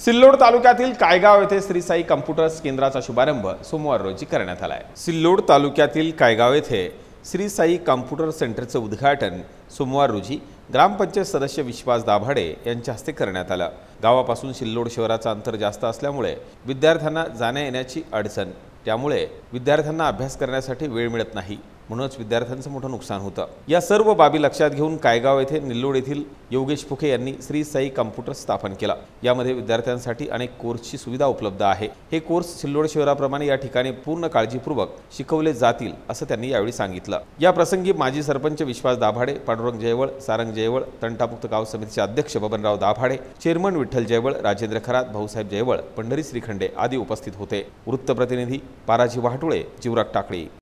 सिल्लोड तालुक्यातील कायगाव येथे श्री साई कम्प्युटर्स केंद्राचा शुभारंभ सोमवार रोजी करण्यात आला आहे। सिल्लोड तालुक्यातील कायगाव येथे श्री साई कम्प्युटर सेंटरचे उद्घाटन सोमवार रोजी ग्रामपंचायत सदस्य विश्वास दाभाडे यांच्या हस्ते करण्यात आलं। गावापासून सिल्लोड शहराचा अंतर जास्त असल्यामुळे विद्यार्थ्यांना जाण्या येण्याची अडचण, त्यामुळे विद्यार्थ्यांना अभ्यास करण्यासाठी वेळ मिळत नाही, म्हणूनच विद्यार्थ्यांचं मोठं नुकसान होतं। या सर्व बाबी लक्षात घेऊन कायगाव येथे निल्लोड येथील योगेश फुके यांनी श्री साई कम्प्युटर स्थापन केला। यामध्ये विद्यार्थ्यांसाठी अनेक कोर्सची सुविधा उपलब्ध आहे। हे कोर्स सिल्लोड शहराप्रमाणे या ठिकाणी पूर्ण काळजीपूर्वक शिकवले जातील असं त्यांनी यावेळी सांगितलं। या प्रसंगी माजी सरपंच विश्वास दाभाडे, पांडुरंग जयवळ, सारंग जयवळ, तंटामुक्त गाव समितीचे अध्यक्ष बबनराव दाभाडे, चेअरमन विठ्ठल जयवळ, राजेंद्र खरात, भाऊसाहेब जयवळ, पंढरी श्रीखंडे आदी उपस्थित होते। वृत्तप्रतिनिधी पाराजी वाहटुळे, जीवराग टाकळी।